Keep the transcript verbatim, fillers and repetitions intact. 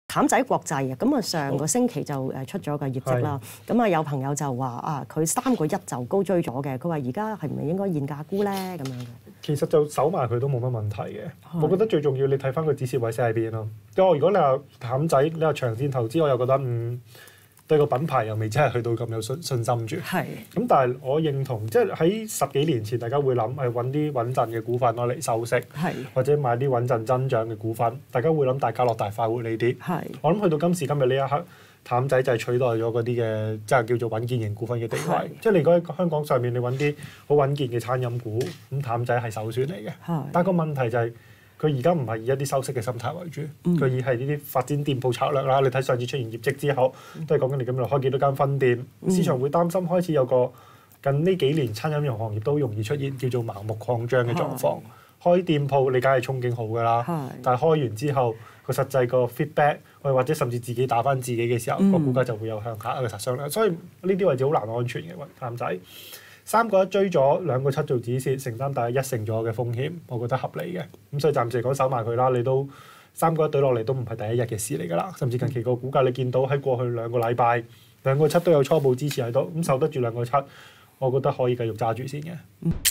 譚仔國際啊，咁啊上個星期就誒出咗個業績啦。咁啊有朋友就話啊，佢三個一就高追咗嘅，佢話而家係唔係應該現價沽咧咁樣嘅？ 其實就守埋佢都冇乜問題嘅。我覺得最重要你睇翻個止蝕位寫喺邊咯。因為如果你話譚仔，你話長線投資，我又覺得嗯對個品牌又未真係去到咁有信信心住。係。咁但係我認同，即係喺十幾年前，大家會諗係揾啲穩陣嘅股份攞嚟收息，或者買啲穩陣增長嘅股份，大家會諗大家樂大快活呢啲。係。我諗去到今時今日呢一刻，譚仔就係取代咗嗰啲嘅即係叫做穩健型股份嘅地位。即係你如果喺香港上面你揾啲好穩健嘅餐飲股，咁譚仔係首選嚟嘅。係。但係個問題就係、是。佢而家唔係以一啲收息嘅心態為主，佢、嗯、以係呢啲發展店鋪策略啦。你睇上次出現業績之後，都係講緊你咁樣開幾多間分店，嗯、市場會擔心開始有個近呢幾年餐飲業行業都容易出現叫做盲目擴張嘅狀況。開店鋪你梗係憧憬好㗎啦，但係開完之後個實際個 feedback，或者甚至自己打返自己嘅時候，個、嗯、股價就會有向下嘅殺傷力。所以呢啲位置好難安全嘅，譚仔。三個一追咗，兩個七做止蝕，承擔大約一成咗嘅風險，我覺得合理嘅。咁所以暫時嚟講守埋佢啦。你都三個一對落嚟都唔係第一日嘅事嚟㗎啦。甚至近期個股價你見到喺過去兩個禮拜兩個七都有初步支持喺度，咁守得住兩個七，我覺得可以繼續揸住先嘅。